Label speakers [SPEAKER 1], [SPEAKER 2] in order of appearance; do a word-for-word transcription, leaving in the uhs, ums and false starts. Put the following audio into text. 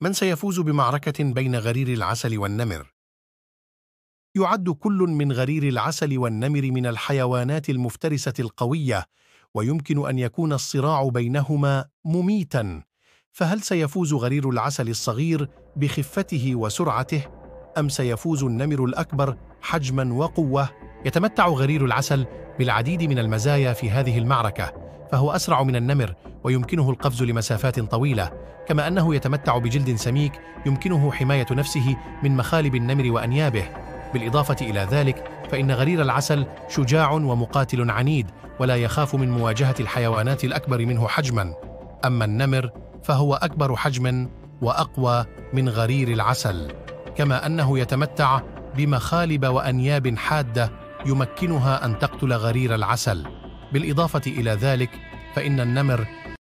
[SPEAKER 1] من سيفوز بمعركة بين غرير العسل والنمر؟ يعد كل من غرير العسل والنمر من الحيوانات المفترسة القوية، ويمكن أن يكون الصراع بينهما مميتاً. فهل سيفوز غرير العسل الصغير بخفته وسرعته، أم سيفوز النمر الأكبر حجماً وقوة؟ يتمتع غرير العسل بالعديد من المزايا في هذه المعركة، فهو أسرع من النمر ويمكنه القفز لمسافات طويلة، كما أنه يتمتع بجلد سميك يمكنه حماية نفسه من مخالب النمر وأنيابه. بالإضافة إلى ذلك فإن غرير العسل شجاع ومقاتل عنيد، ولا يخاف من مواجهة الحيوانات الأكبر منه حجماً. أما النمر فهو أكبر حجماً وأقوى من غرير العسل، كما أنه يتمتع بمخالب وأنياب حادة يمكنها أن تقتل غرير العسل. بالإضافة إلى ذلك فإن النمر